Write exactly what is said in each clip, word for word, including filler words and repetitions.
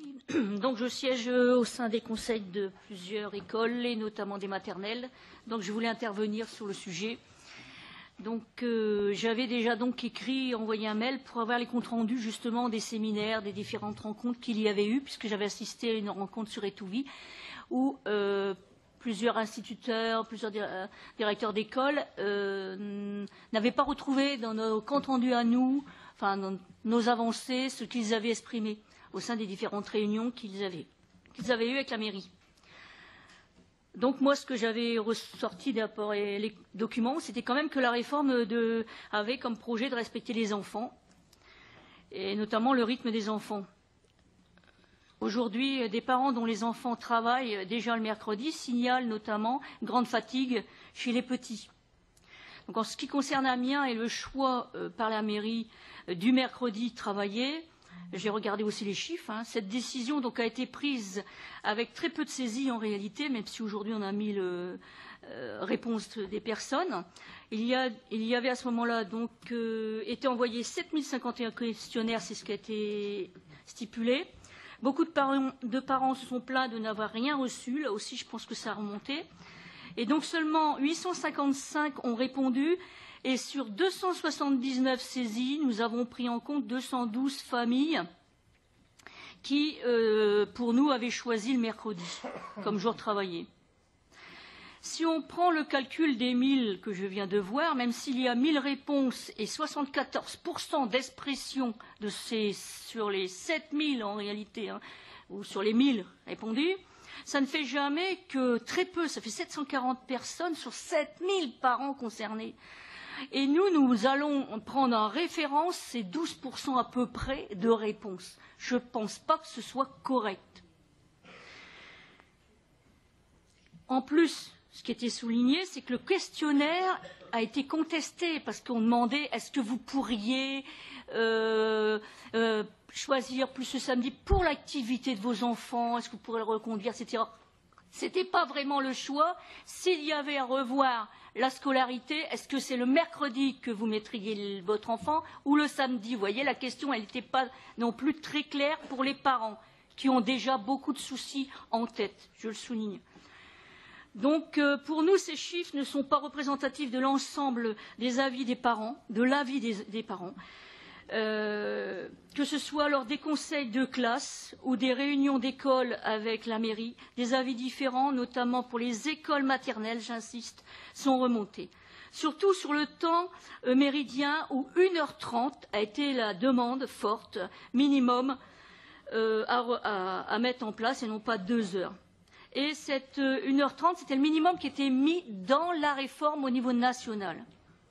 Donc je siège au sein des conseils de plusieurs écoles et notamment des maternelles. Donc je voulais intervenir sur le sujet. Donc euh, j'avais déjà donc écrit, envoyé un mail pour avoir les comptes rendus justement des séminaires, des différentes rencontres qu'il y avait eu, puisque j'avais assisté à une rencontre sur Étouvie où euh, plusieurs instituteurs, plusieurs directeurs d'école euh, n'avaient pas retrouvé dans nos comptes rendus à nous, enfin dans nos avancées, ce qu'ils avaient exprimé au sein des différentes réunions qu'ils avaient, qu'ils avaient eues avec la mairie. Donc moi, ce que j'avais ressorti des rapports et les documents, c'était quand même que la réforme de, avait comme projet de respecter les enfants, et notamment le rythme des enfants. Aujourd'hui, des parents dont les enfants travaillent déjà le mercredi signalent notamment une grande fatigue chez les petits. Donc en ce qui concerne Amiens et le choix euh, par la mairie euh, du mercredi travaillé, j'ai regardé aussi les chiffres. Hein. Cette décision donc, a été prise avec très peu de saisies en réalité, même si aujourd'hui on a mis le euh, réponse des personnes. Il y, a, il y avait à ce moment-là donc euh, été envoyé sept mille cinquante et un questionnaires, c'est ce qui a été stipulé. Beaucoup de parents, de parents se sont plaints de n'avoir rien reçu. Là aussi, je pense que ça a remonté. Et donc seulement huit cent cinquante-cinq ont répondu. Et sur deux cent soixante-dix-neuf saisies, nous avons pris en compte deux cent douze familles qui, euh, pour nous, avaient choisi le mercredi comme jour travaillé. Si on prend le calcul des mille que je viens de voir, même s'il y a mille réponses et soixante-quatorze pour cent d'expression de ces, sur les sept mille en réalité, hein, ou sur les mille répondus, ça ne fait jamais que très peu, ça fait sept cent quarante personnes sur sept mille parents concernés. Et nous, nous allons prendre en référence ces douze pour cent à peu près de réponses. Je ne pense pas que ce soit correct. En plus, ce qui était souligné, c'est que le questionnaire a été contesté parce qu'on demandait est-ce que vous pourriez euh, euh, choisir plus ce samedi pour l'activité de vos enfants, est-ce que vous pourrez le reconduire, et cetera. Ce n'était pas vraiment le choix. S'il y avait à revoir la scolarité, est-ce que c'est le mercredi que vous mettriez votre enfant ou le samedi? Vous voyez, la question, elle n'était pas non plus très claire pour les parents qui ont déjà beaucoup de soucis en tête, je le souligne. Donc, euh, pour nous, ces chiffres ne sont pas représentatifs de l'ensemble des avis des parents, de l'avis des, des parents, euh, que ce soit lors des conseils de classe ou des réunions d'école avec la mairie, des avis différents, notamment pour les écoles maternelles, j'insiste, sont remontés. Surtout sur le temps euh, méridien où une heure trente a été la demande forte, minimum, euh, à, à, à mettre en place et non pas deux heures. Et cette euh, une heure trente, c'était le minimum qui était mis dans la réforme au niveau national.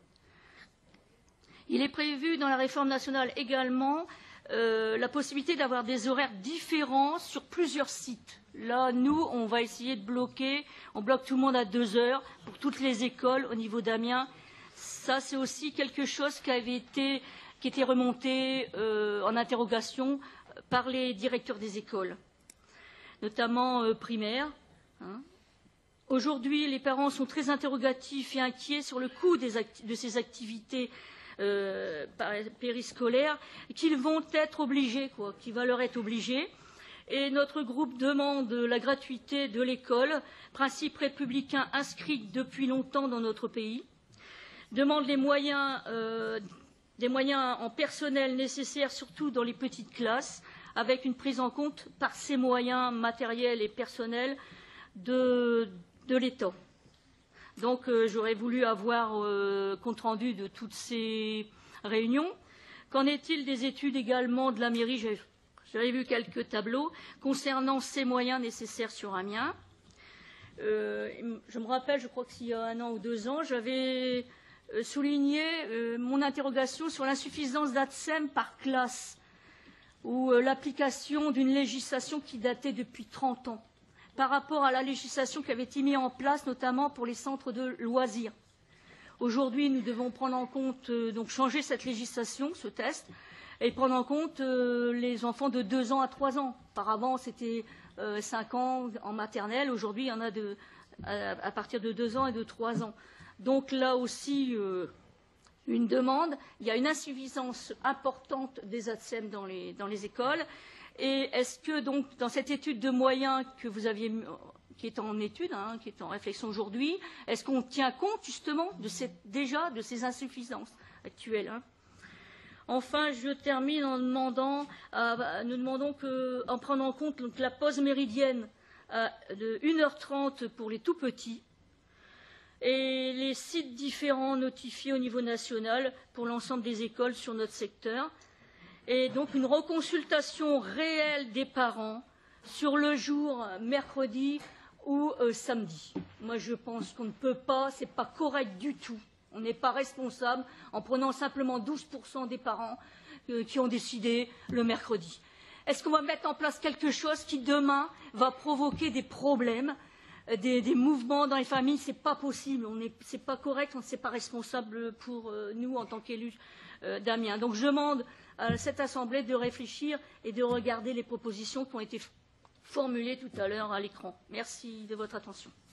Il est prévu dans la réforme nationale également euh, la possibilité d'avoir des horaires différents sur plusieurs sites. Là, nous, on va essayer de bloquer, on bloque tout le monde à deux heures pour toutes les écoles au niveau d'Amiens. Ça, c'est aussi quelque chose qui avait été, qui était remonté euh, en interrogation par les directeurs des écoles, notamment euh, primaires. Hein. Aujourd'hui, les parents sont très interrogatifs et inquiets sur le coût des acti- de ces activités euh, périscolaires qu'ils vont être obligés, quoi, qui va leur être obligé. Et notre groupe demande la gratuité de l'école, principe républicain inscrit depuis longtemps dans notre pays, demande les moyens, euh, des moyens en personnel nécessaires, surtout dans les petites classes, avec une prise en compte par ces moyens matériels et personnels de, de l'État. Donc euh, j'aurais voulu avoir euh, compte rendu de toutes ces réunions. Qu'en est-il des études également de la mairie? J'avais vu quelques tableaux concernant ces moyens nécessaires sur Amiens. Euh, je me rappelle, je crois qu'il y a un an ou deux ans, j'avais euh, souligné euh, mon interrogation sur l'insuffisance d'A T S E M par classe, ou euh, l'application d'une législation qui datait depuis trente ans, par rapport à la législation qui avait été mise en place, notamment pour les centres de loisirs. Aujourd'hui, nous devons prendre en compte, euh, donc changer cette législation, ce test, et prendre en compte euh, les enfants de deux ans à trois ans. Auparavant, c'était euh, cinq ans en maternelle. Aujourd'hui, il y en a de, à, à partir de deux ans et de trois ans. Donc là aussi, euh, une demande. Il y a une insuffisance importante des A T S E M dans les, dans les écoles. Et est-ce que donc dans cette étude de moyens que vous aviez, qui est en étude, hein, qui est en réflexion aujourd'hui, est-ce qu'on tient compte justement de cette, déjà de ces insuffisances actuelles, hein? Enfin, je termine en demandant, euh, nous demandons que, en prenant en compte donc, la pause méridienne euh, de une heure trente pour les tout petits et les sites différents notifiés au niveau national pour l'ensemble des écoles sur notre secteur, et donc une reconsultation réelle des parents sur le jour mercredi ou euh, samedi. Moi, je pense qu'on ne peut pas, ce n'est pas correct du tout. On n'est pas responsable en prenant simplement douze pour cent des parents euh, qui ont décidé le mercredi. Est-ce qu'on va mettre en place quelque chose qui, demain, va provoquer des problèmes, euh, des, des mouvements dans les familles? Ce n'est pas possible, ce n'est pas correct, on ne s'est pas responsable pour euh, nous en tant qu'élus euh, d'Amiens. Donc je demande à cette Assemblée de réfléchir et de regarder les propositions qui ont été formulées tout à l'heure à l'écran. Merci de votre attention.